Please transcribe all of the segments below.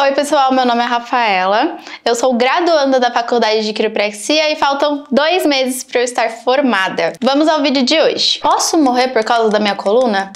Oi pessoal, meu nome é Rafaela, eu sou graduanda da Faculdade de Quiropraxia e faltam 2 meses para eu estar formada. Vamos ao vídeo de hoje. Posso morrer por causa da minha coluna?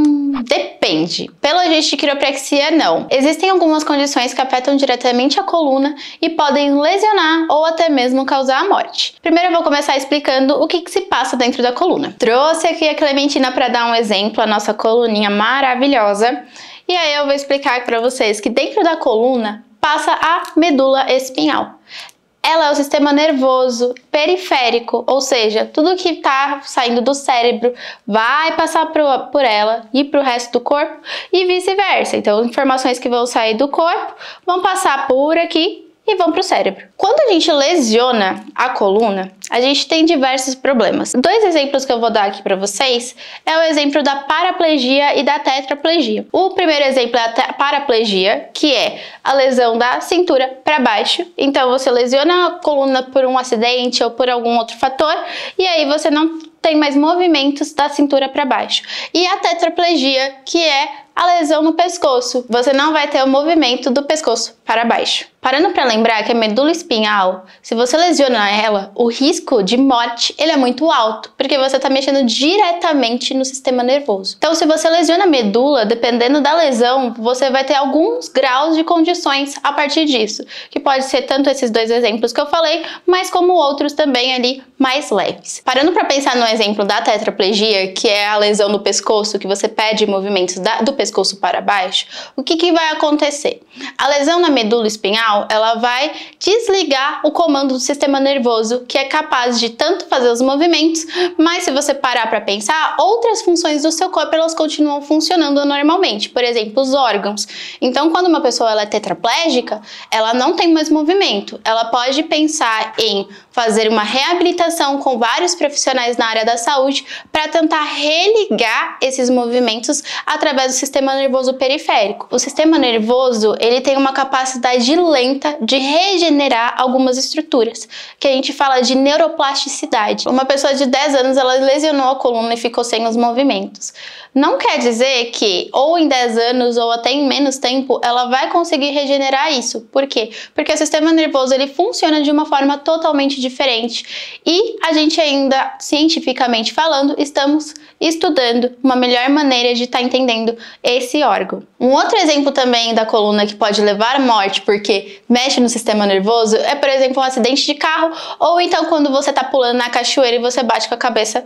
Depende. Pelo agente de quiropraxia, não. Existem algumas condições que afetam diretamente a coluna e podem lesionar ou até mesmo causar a morte. Primeiro eu vou começar explicando o que se passa dentro da coluna. Trouxe aqui a Clementina para dar um exemplo, a nossa coluninha maravilhosa. E aí eu vou explicar para vocês que dentro da coluna passa a medula espinhal. Ela é o sistema nervoso periférico, ou seja, tudo que está saindo do cérebro vai passar por ela e para o resto do corpo e vice-versa. Então, informações que vão sair do corpo vão passar por aqui e vão para o cérebro. Quando a gente lesiona a coluna, a gente tem diversos problemas. 2 exemplos que eu vou dar aqui para vocês é o exemplo da paraplegia e da tetraplegia. O primeiro exemplo é a paraplegia, que é a lesão da cintura para baixo. Então você lesiona a coluna por um acidente ou por algum outro fator e aí você não tem mais movimentos da cintura para baixo. E a tetraplegia, que é a lesão no pescoço. Você não vai ter o movimento do pescoço para baixo. Parando para lembrar que a medula espinhal, se você lesiona ela, o risco de morte ele é muito alto, porque você está mexendo diretamente no sistema nervoso. Então, se você lesiona a medula, dependendo da lesão, você vai ter alguns graus de condições a partir disso, que pode ser tanto esses 2 exemplos que eu falei, mas como outros também ali mais leves. Parando para pensar no exemplo da tetraplegia, que é a lesão do pescoço, que você perde movimentos do pescoço para baixo, o que vai acontecer? A lesão na medula espinhal, ela vai desligar o comando do sistema nervoso, que é capaz de tanto fazer os movimentos, mas se você parar para pensar, outras funções do seu corpo elas continuam funcionando normalmente, por exemplo, os órgãos. Então, quando uma pessoa ela é tetraplégica, ela não tem mais movimento. Ela pode pensar em fazer uma reabilitação com vários profissionais na área da saúde para tentar religar esses movimentos através do sistema nervoso periférico. O sistema nervoso, ele tem uma capacidade lenta de regenerar algumas estruturas, que a gente fala de neuroplasticidade. Uma pessoa de 10 anos, ela lesionou a coluna e ficou sem os movimentos. Não quer dizer que ou em 10 anos ou até em menos tempo ela vai conseguir regenerar isso. Por quê? Porque o sistema nervoso ele funciona de uma forma totalmente diferente e a gente ainda, cientificamente falando, estamos estudando uma melhor maneira de estar entendendo esse órgão. Um outro exemplo também da coluna que pode levar à morte porque mexe no sistema nervoso é, por exemplo, um acidente de carro ou então quando você está pulando na cachoeira e você bate com a cabeça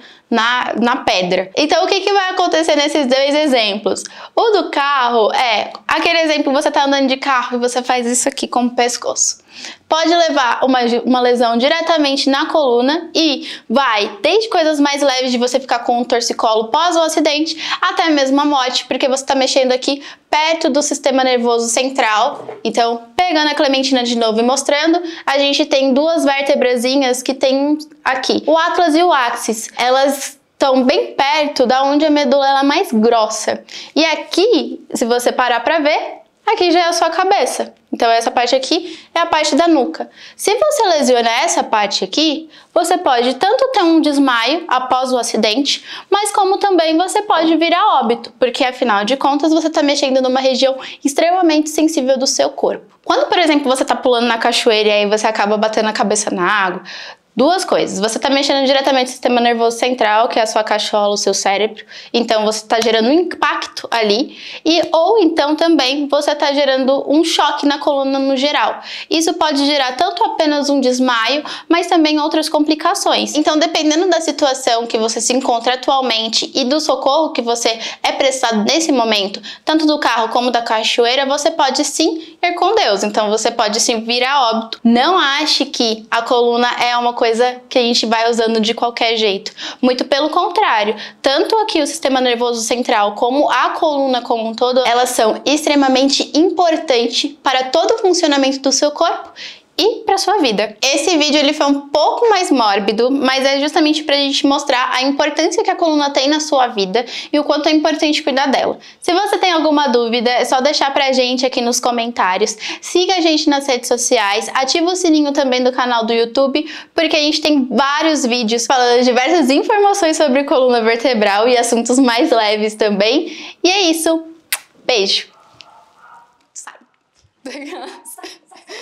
na pedra. Então o que vai acontecer nesses 2 exemplos? O do carro é aquele exemplo, você está andando de carro e você faz isso aqui com o pescoço. Pode levar uma lesão diretamente na coluna e vai desde coisas mais leves de você ficar com um torcicolo pós o acidente até mesmo a morte, porque você está mexendo aqui perto do sistema nervoso central. Então, pegando a Clementina de novo e mostrando, a gente tem 2 vértebrazinhas que tem aqui, o atlas e o axis. Elas estão bem perto da onde a medula é mais grossa. E aqui, se você parar para ver, aqui já é a sua cabeça. Então essa parte aqui é a parte da nuca. Se você lesiona essa parte aqui, você pode tanto ter um desmaio após o acidente, mas como também você pode vir a óbito, porque afinal de contas você está mexendo numa região extremamente sensível do seu corpo. Quando, por exemplo, você está pulando na cachoeira e aí você acaba batendo a cabeça na água, 2 coisas, você está mexendo diretamente no sistema nervoso central, que é a sua cachola, o seu cérebro, então você está gerando um impacto ali, ou então também você está gerando um choque na coluna no geral. Isso pode gerar tanto apenas um desmaio, mas também outras complicações. Então, dependendo da situação que você se encontra atualmente e do socorro que você é prestado nesse momento, tanto do carro como da cachoeira, você pode sim ir com Deus, então você pode sim vir a óbito. Não ache que a coluna é uma coisa que a gente vai usando de qualquer jeito. Muito pelo contrário, tanto aqui o sistema nervoso central como a coluna como um todo, elas são extremamente importantes para todo o funcionamento do seu corpo e para sua vida. Esse vídeo ele foi um pouco mais mórbido, mas é justamente para a gente mostrar a importância que a coluna tem na sua vida e o quanto é importante cuidar dela. Se você tem alguma dúvida, é só deixar pra gente aqui nos comentários. Siga a gente nas redes sociais, ativa o sininho também do canal do YouTube, porque a gente tem vários vídeos falando diversas informações sobre coluna vertebral e assuntos mais leves também. E é isso. Beijo! Daquelas.